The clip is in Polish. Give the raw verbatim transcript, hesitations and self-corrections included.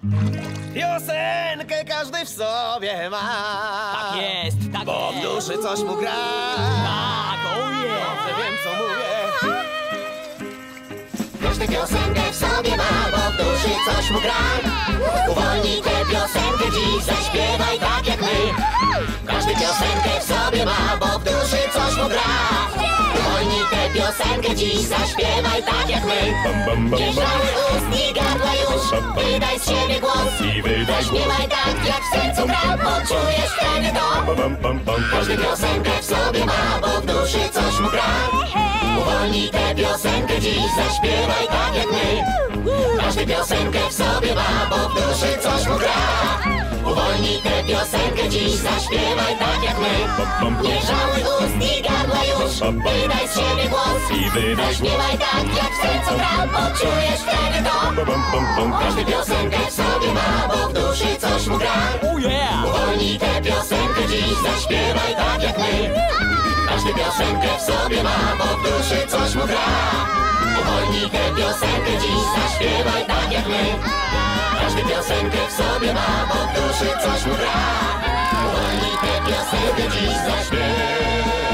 Piosenkę każdy w sobie ma. Tak jest, tak Bo w jest. duszy coś mu gra. Tak, ojej. Dobrze wiem, co mówię. Każdy piosenkę w sobie ma, bo w duszy coś mu gra. Uwolnij tę piosenkę dziś, zaśpiewaj tak jak my. Każdy piosenkę w sobie ma, bo w duszy coś mu gra. Uwolnij tę piosenkę dziś, zaśpiewaj tak jak my. Nie żałuj ust i gardła już, wydaj z siebie głos. Zaśpiewaj tak jak w sercu gra, poczujesz wtedy to. Każdy piosenkę w sobie ma, bo w duszy coś mu gra. Uwolnij tę piosenkę dziś, zaśpiewaj tak jak my. Każdy piosenkę w sobie ma, bo w duszy coś mu gra. Uwolnij tę piosenkę dziś, zaśpiewaj tak jak my. Nie żałuj ust i gardła już, wydaj z siebie głos. Zaśpiewaj tak jak w sercu gra, poczujesz wtedy to. Każdy piosenkę w sobie ma, bo w duszy coś mu gra. Oh yeah. Uwolnij tę piosenkę dziś, zaśpiewaj tak jak my. Każdy piosenkę w sobie ma, bo w duszy coś mu gra. Uwolnij tę piosenkę dziś, zaśpiewaj tak jak my. Każdy piosenkę w sobie ma, bo w duszy coś mu gra. Uwolnij tę piosenkę dziś, zaśpiewaj.